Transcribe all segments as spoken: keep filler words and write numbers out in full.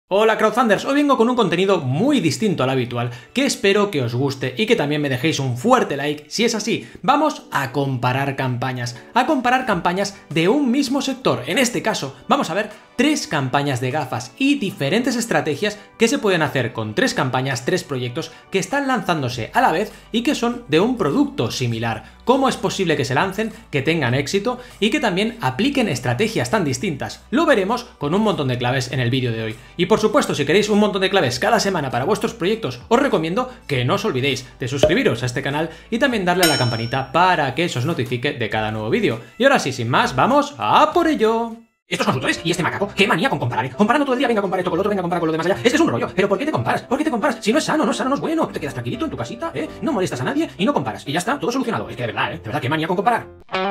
Hola crowdfunders, hoy vengo con un contenido muy distinto al habitual, que espero que os guste y que también me dejéis un fuerte like si es así. Vamos a comparar campañas, a comparar campañas de un mismo sector. En este caso, vamos a ver tres campañas de gafas y diferentes estrategias que se pueden hacer con tres campañas, tres proyectos que están lanzándose a la vez y que son de un producto similar. Cómo es posible que se lancen, que tengan éxito y que también apliquen estrategias tan distintas. Lo veremos con un montón de claves en el vídeo de hoy. Y por supuesto, si queréis un montón de claves cada semana para vuestros proyectos, os recomiendo que no os olvidéis de suscribiros a este canal y también darle a la campanita para que se os notifique de cada nuevo vídeo. Y ahora sí, sin más, ¡vamos a por ello! Estos consultores y este macaco, qué manía con comparar, ¿eh? Comparando todo el día, venga a comparar esto con lo otro, venga a comparar con lo demás allá. Es que es un rollo. ¿Pero por qué te comparas? ¿Por qué te comparas? Si no es sano, no es sano, no es bueno. Te quedas tranquilito en tu casita, ¿eh? No molestas a nadie y no comparas. Y ya está, todo solucionado. Es que de verdad, ¿eh? De verdad, qué manía con comparar.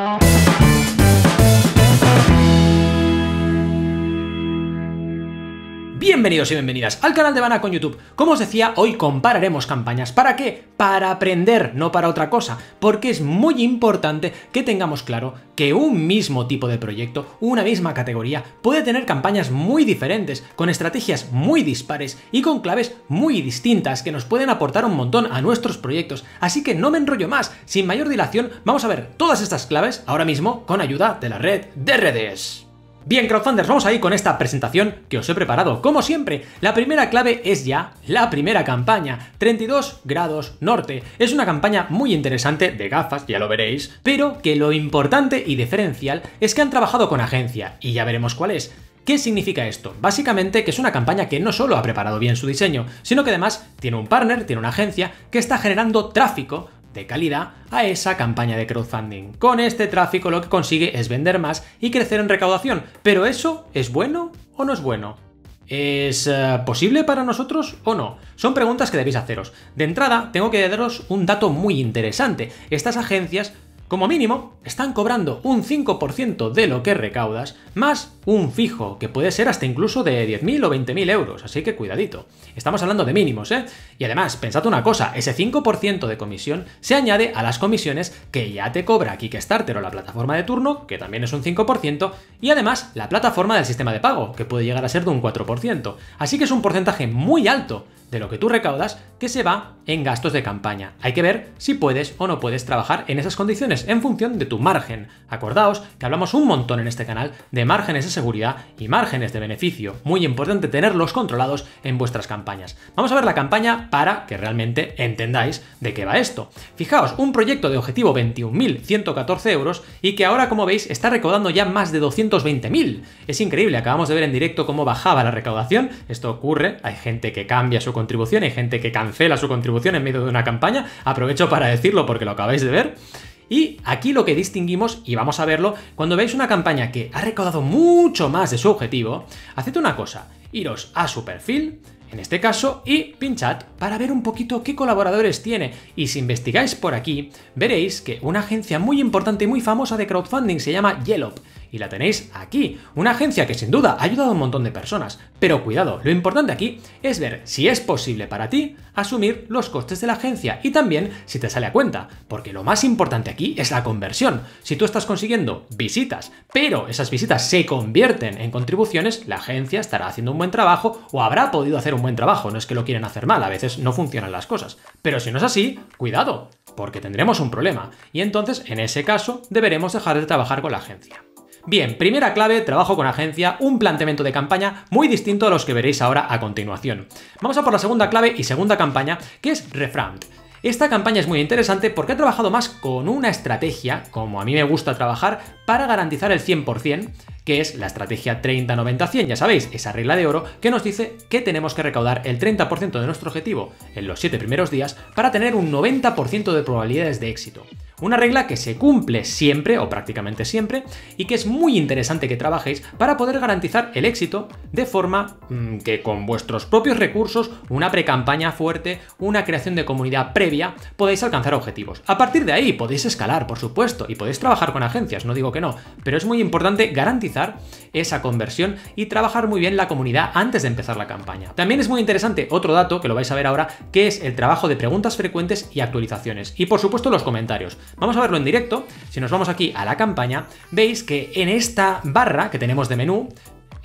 Bienvenidos y bienvenidas al canal de Vana con YouTube. Como os decía, hoy compararemos campañas. ¿Para qué? Para aprender, no para otra cosa, porque es muy importante que tengamos claro que un mismo tipo de proyecto, una misma categoría, puede tener campañas muy diferentes, con estrategias muy dispares y con claves muy distintas que nos pueden aportar un montón a nuestros proyectos. Así que no me enrollo más, sin mayor dilación, vamos a ver todas estas claves ahora mismo con ayuda de la red de redes. Bien, crowdfunders, vamos ahí con esta presentación que os he preparado. Como siempre, la primera clave es ya la primera campaña, treinta y dos grados norte. Es una campaña muy interesante de gafas, ya lo veréis, pero que lo importante y diferencial es que han trabajado con agencia, y ya veremos cuál es. ¿Qué significa esto? Básicamente que es una campaña que no solo ha preparado bien su diseño, sino que además tiene un partner, tiene una agencia que está generando tráfico de calidad a esa campaña de crowdfunding. Con este tráfico lo que consigue es vender más y crecer en recaudación. ¿Pero eso es bueno o no es bueno? ¿Es uh, posible para nosotros o no? Son preguntas que debéis haceros. De entrada, tengo que daros un dato muy interesante. Estas agencias, como mínimo, están cobrando un cinco por ciento de lo que recaudas, más un fijo, que puede ser hasta incluso de diez mil o veinte mil euros, así que cuidadito. Estamos hablando de mínimos, ¿eh? Y además, pensad una cosa, ese cinco por ciento de comisión se añade a las comisiones que ya te cobra Kickstarter o la plataforma de turno, que también es un cinco por ciento, y además la plataforma del sistema de pago, que puede llegar a ser de un cuatro por ciento. Así que es un porcentaje muy alto de lo que tú recaudas que se va en gastos de campaña. Hay que ver si puedes o no puedes trabajar en esas condiciones en función de tu margen. Acordaos que hablamos un montón en este canal de márgenes de seguridad y márgenes de beneficio. Muy importante tenerlos controlados en vuestras campañas. Vamos a ver la campaña para que realmente entendáis de qué va esto. Fijaos, un proyecto de objetivo veintiún mil ciento catorce euros y que ahora, como veis, está recaudando ya más de doscientos veinte mil. Es increíble, acabamos de ver en directo cómo bajaba la recaudación. Esto ocurre, hay gente que cambia su contribución, hay gente que cancela su contribución en medio de una campaña. Aprovecho para decirlo porque lo acabáis de ver. Y aquí lo que distinguimos, y vamos a verlo, cuando veis una campaña que ha recaudado mucho más de su objetivo, haced una cosa, iros a su perfil, en este caso, y pinchad para ver un poquito qué colaboradores tiene. Y si investigáis por aquí, veréis que una agencia muy importante y muy famosa de crowdfunding se llama Yellow. Y la tenéis aquí, una agencia que sin duda ha ayudado a un montón de personas. Pero cuidado, lo importante aquí es ver si es posible para ti asumir los costes de la agencia y también si te sale a cuenta, porque lo más importante aquí es la conversión. Si tú estás consiguiendo visitas, pero esas visitas se convierten en contribuciones, la agencia estará haciendo un buen trabajo o habrá podido hacer un buen trabajo. No es que lo quieren hacer mal, a veces no funcionan las cosas. Pero si no es así, cuidado, porque tendremos un problema y entonces en ese caso deberemos dejar de trabajar con la agencia. Bien, primera clave, trabajo con agencia, un planteamiento de campaña muy distinto a los que veréis ahora a continuación. Vamos a por la segunda clave y segunda campaña, que es Reframed. Esta campaña es muy interesante porque ha trabajado más con una estrategia, como a mí me gusta trabajar, para garantizar el cien por cien, que es la estrategia treinta noventa cien, ya sabéis, esa regla de oro que nos dice que tenemos que recaudar el treinta por ciento de nuestro objetivo en los siete primeros días para tener un noventa por ciento de probabilidades de éxito. Una regla que se cumple siempre o prácticamente siempre y que es muy interesante que trabajéis para poder garantizar el éxito de forma mmm, que con vuestros propios recursos, una pre-campaña fuerte, una creación de comunidad previa, podéis alcanzar objetivos. A partir de ahí podéis escalar, por supuesto, y podéis trabajar con agencias, no digo que no, pero es muy importante garantizar esa conversión y trabajar muy bien la comunidad antes de empezar la campaña. También es muy interesante otro dato que lo vais a ver ahora, que es el trabajo de preguntas frecuentes y actualizaciones. Y por supuesto los comentarios. Vamos a verlo en directo. Si nos vamos aquí a la campaña, veis que en esta barra que tenemos de menú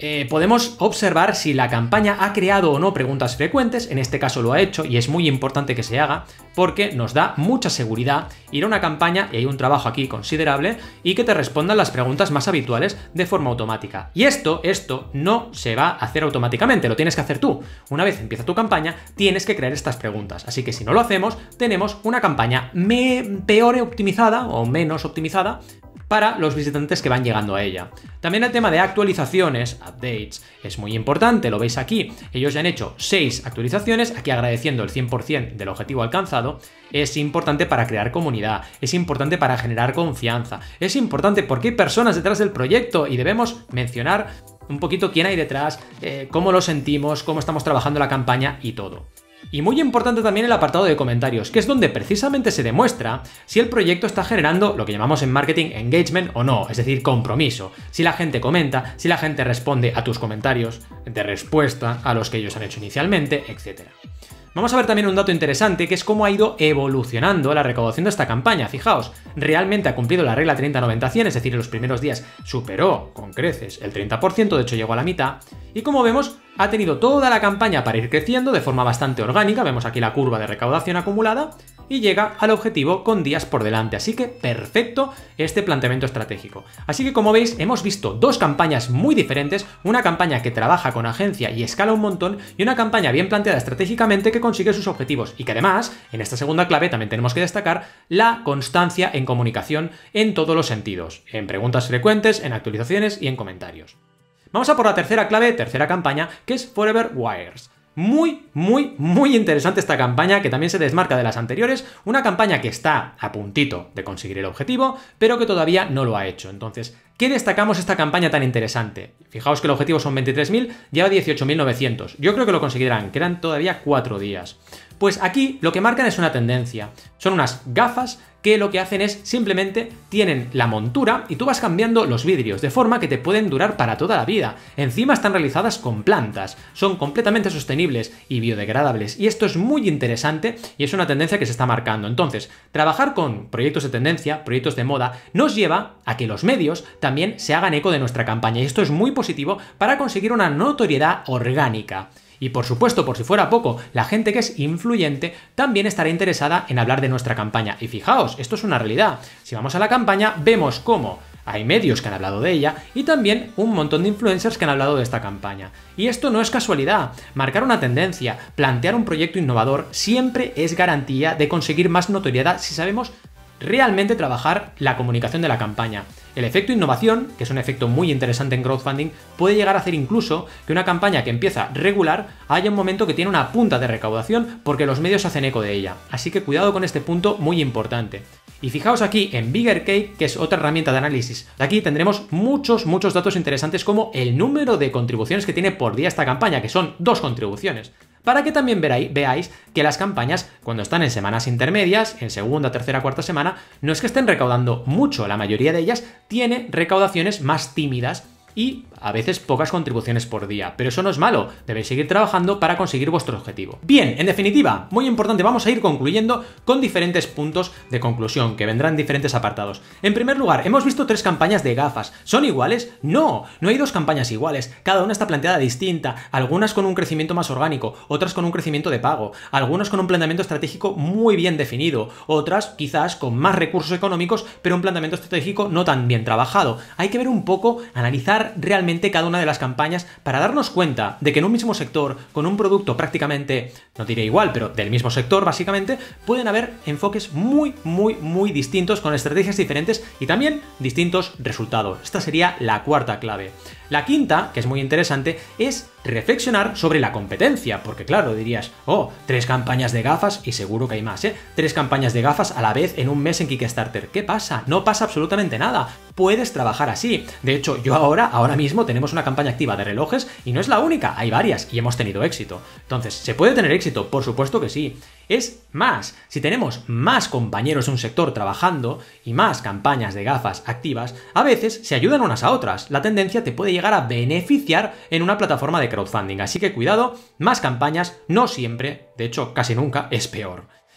eh, podemos observar si la campaña ha creado o no preguntas frecuentes. En este caso lo ha hecho y es muy importante que se haga porque nos da mucha seguridad ir a una campaña, y hay un trabajo aquí considerable, y que te respondan las preguntas más habituales de forma automática. Y esto, esto no se va a hacer automáticamente, lo tienes que hacer tú. Una vez empieza tu campaña, tienes que crear estas preguntas. Así que si no lo hacemos, tenemos una campaña me peor optimizada o menos optimizada para los visitantes que van llegando a ella. También el tema de actualizaciones, updates, es muy importante, lo veis aquí. Ellos ya han hecho seis actualizaciones, aquí agradeciendo el cien por cien del objetivo alcanzado. Es importante para crear comunidad, es importante para generar confianza, es importante porque hay personas detrás del proyecto y debemos mencionar un poquito quién hay detrás, eh, cómo lo sentimos, cómo estamos trabajando la campaña y todo. Y muy importante también el apartado de comentarios, que es donde precisamente se demuestra si el proyecto está generando lo que llamamos en marketing engagement o no, es decir, compromiso. Si la gente comenta, si la gente responde a tus comentarios de respuesta a los que ellos han hecho inicialmente, etcétera. Vamos a ver también un dato interesante, que es cómo ha ido evolucionando la recaudación de esta campaña. Fijaos, realmente ha cumplido la regla treinta noventa cien, es decir, en los primeros días superó con creces el treinta por ciento, de hecho llegó a la mitad, y como vemos, ha tenido toda la campaña para ir creciendo de forma bastante orgánica, vemos aquí la curva de recaudación acumulada, y llega al objetivo con días por delante, así que perfecto este planteamiento estratégico. Así que como veis, hemos visto dos campañas muy diferentes, una campaña que trabaja con agencia y escala un montón, y una campaña bien planteada estratégicamente que consigue sus objetivos, y que además, en esta segunda clave también tenemos que destacar la constancia en comunicación en todos los sentidos, en preguntas frecuentes, en actualizaciones y en comentarios. Vamos a por la tercera clave, tercera campaña, que es Forever Wires. Muy, muy, muy interesante esta campaña, que también se desmarca de las anteriores, una campaña que está a puntito de conseguir el objetivo, pero que todavía no lo ha hecho. Entonces, ¿qué destacamos esta campaña tan interesante? Fijaos que el objetivo son veintitrés mil, lleva dieciocho mil novecientos. Yo creo que lo conseguirán, quedan todavía cuatro días. Pues aquí lo que marcan es una tendencia. Son unas gafas que lo que hacen es simplemente tienen la montura y tú vas cambiando los vidrios, de forma que te pueden durar para toda la vida. Encima están realizadas con plantas, son completamente sostenibles y biodegradables, y esto es muy interesante y es una tendencia que se está marcando. Entonces, trabajar con proyectos de tendencia, proyectos de moda, nos lleva a que los medios también se hagan eco de nuestra campaña, y esto es muy positivo para conseguir una notoriedad orgánica. Y por supuesto, por si fuera poco, la gente que es influyente también estará interesada en hablar de nuestra campaña. Y fijaos, esto es una realidad. Si vamos a la campaña, vemos cómo hay medios que han hablado de ella y también un montón de influencers que han hablado de esta campaña. Y esto no es casualidad. Marcar una tendencia, plantear un proyecto innovador, siempre es garantía de conseguir más notoriedad si sabemos realmente trabajar la comunicación de la campaña. El efecto innovación, que es un efecto muy interesante en crowdfunding, puede llegar a hacer incluso que una campaña que empieza regular haya un momento que tiene una punta de recaudación porque los medios hacen eco de ella. Así que cuidado con este punto muy importante. Y fijaos aquí en Bigger Cake, que es otra herramienta de análisis. Aquí tendremos muchos, muchos datos interesantes como el número de contribuciones que tiene por día esta campaña, que son dos contribuciones. Para que también veráis, veáis que las campañas, cuando están en semanas intermedias, en segunda, tercera, cuarta semana, no es que estén recaudando mucho, la mayoría de ellas tiene recaudaciones más tímidas y a veces pocas contribuciones por día, pero eso no es malo, debéis seguir trabajando para conseguir vuestro objetivo. Bien, en definitiva, muy importante, vamos a ir concluyendo con diferentes puntos de conclusión, que vendrán diferentes apartados. En primer lugar, hemos visto tres campañas de gafas. ¿Son iguales? No, no hay dos campañas iguales, cada una está planteada distinta, algunas con un crecimiento más orgánico, otras con un crecimiento de pago, algunas con un planteamiento estratégico muy bien definido, otras quizás con más recursos económicos, pero un planteamiento estratégico no tan bien trabajado. Hay que ver un poco, analizar realmente cada una de las campañas para darnos cuenta de que en un mismo sector, con un producto prácticamente, no diré igual, pero del mismo sector básicamente, pueden haber enfoques muy, muy, muy distintos, con estrategias diferentes y también distintos resultados. Esta sería la cuarta clave. La quinta, que es muy interesante, es reflexionar sobre la competencia, porque claro, dirías, oh, tres campañas de gafas, y seguro que hay más, ¿eh? Tres campañas de gafas a la vez en un mes en Kickstarter. ¿Qué pasa? No pasa absolutamente nada. Puedes trabajar así. De hecho, yo ahora, ahora mismo tenemos una campaña activa de relojes y no es la única, hay varias y hemos tenido éxito. Entonces, ¿se puede tener éxito? Por supuesto que sí. Es más, si tenemos más compañeros de un sector trabajando y más campañas de gafas activas, a veces se ayudan unas a otras. La tendencia te puede llegar a beneficiar en una plataforma de crowdfunding, así que cuidado, más campañas no siempre, de hecho casi nunca, es peor.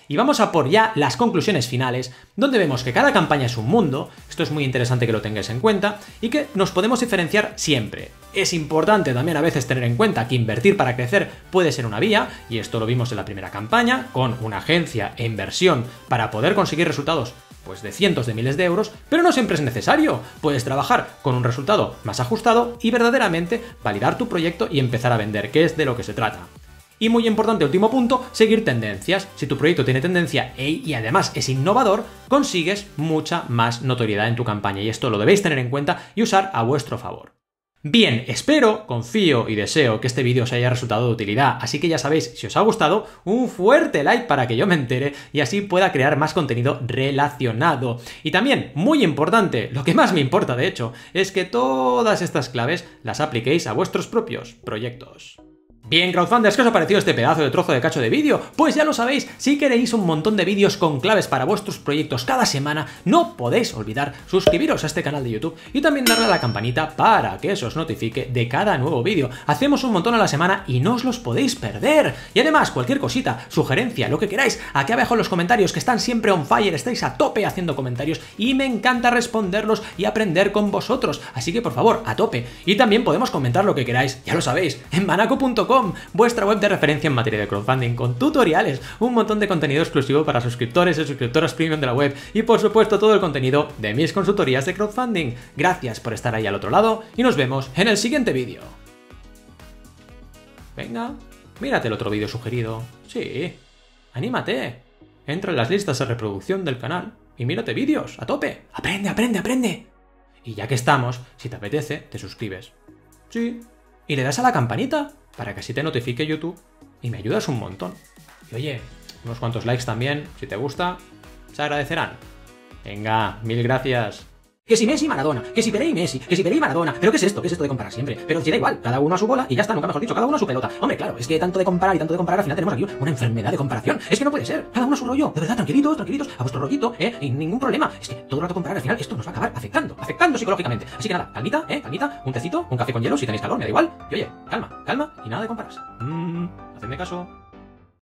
Y vamos a por ya las conclusiones finales, donde vemos que cada campaña es un mundo, esto es muy interesante que lo tengáis en cuenta, y que nos podemos diferenciar siempre. Es importante también a veces tener en cuenta que invertir para crecer puede ser una vía, y esto lo vimos en la primera campaña, con una agencia e inversión para poder conseguir resultados pues de cientos de miles de euros, pero no siempre es necesario. Puedes trabajar con un resultado más ajustado y verdaderamente validar tu proyecto y empezar a vender, que es de lo que se trata. Y muy importante, último punto, seguir tendencias. Si tu proyecto tiene tendencia y además es innovador, consigues mucha más notoriedad en tu campaña, y esto lo debéis tener en cuenta y usar a vuestro favor. Bien, espero, confío y deseo que este vídeo os haya resultado de utilidad, así que ya sabéis, si os ha gustado, un fuerte like para que yo me entere y así pueda crear más contenido relacionado. Y también, muy importante, lo que más me importa de hecho, es que todas estas claves las apliquéis a vuestros propios proyectos. Bien, crowdfunders, ¿qué os ha parecido este pedazo de trozo de cacho de vídeo? Pues ya lo sabéis, si queréis un montón de vídeos con claves para vuestros proyectos cada semana, no podéis olvidar suscribiros a este canal de YouTube y también darle a la campanita para que eso os notifique de cada nuevo vídeo. Hacemos un montón a la semana y no os los podéis perder. Y además, cualquier cosita, sugerencia, lo que queráis, aquí abajo en los comentarios, que están siempre on fire, estáis a tope haciendo comentarios y me encanta responderlos y aprender con vosotros. Así que por favor, a tope. Y también podemos comentar lo que queráis, ya lo sabéis, en banaco punto com. Vuestra web de referencia en materia de crowdfunding, con tutoriales, un montón de contenido exclusivo para suscriptores y suscriptoras premium de la web y por supuesto todo el contenido de mis consultorías de crowdfunding. Gracias por estar ahí al otro lado y nos vemos en el siguiente vídeo. Venga, mírate el otro vídeo sugerido. Sí, anímate. Entra en las listas de reproducción del canal y mírate vídeos, a tope. Aprende, aprende, aprende. Y ya que estamos, si te apetece, te suscribes. Sí. Y le das a la campanita para que así te notifique YouTube y me ayudas un montón. Y oye, unos cuantos likes también, si te gusta, se agradecerán. Venga, mil gracias. Que si Messi, Maradona, que si Pelé y Messi, que si Pelé y Maradona. ¿Pero qué es esto? ¿Qué es esto de comparar siempre? Pero si da igual, cada uno a su bola y ya está, nunca mejor dicho, cada uno a su pelota. Hombre, claro, es que tanto de comparar y tanto de comparar, al final tenemos aquí una enfermedad de comparación. Es que no puede ser, cada uno a su rollo. De verdad, tranquilitos, tranquilitos, a vuestro rollito, ¿eh? Y ningún problema. Es que todo el rato comparar, al final esto nos va a acabar afectando, afectando psicológicamente. Así que nada, calmita, ¿eh? Calmita, un tecito, un café con hielo si tenéis calor, me da igual. Y oye, calma, calma y nada de compararse. Mmm, hacedme caso.